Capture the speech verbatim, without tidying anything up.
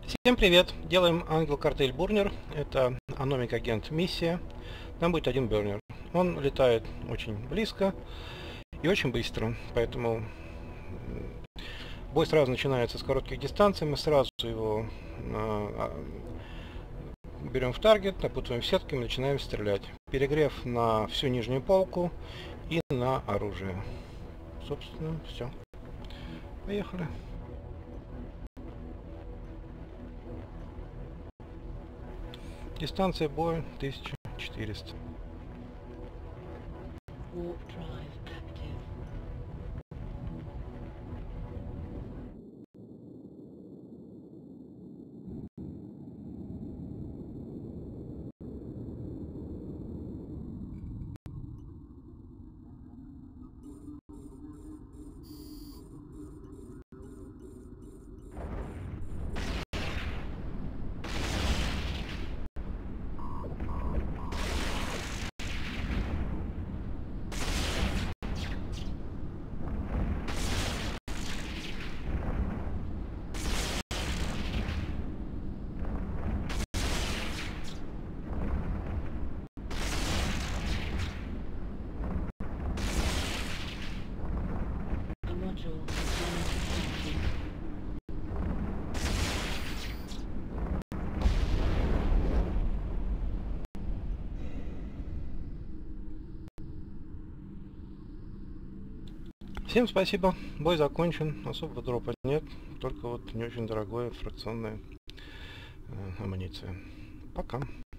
Всем привет! Делаем Ангел Картель Бурнер. Это Аномик Агент миссия. Там будет один бурнер. Он летает очень близко и очень быстро, поэтому бой сразу начинается с коротких дистанций. Мы сразу его а, берем в таргет, напутываем в сетки и начинаем стрелять. Перегрев на всю нижнюю полку и на оружие. Собственно, все. Поехали. Дистанция боя тысяча четыреста. Warp drive active. A module returning to safety. Всем спасибо. Бой закончен. Особого дропа нет. Только вот не очень дорогая фракционная э, амуниция. Пока.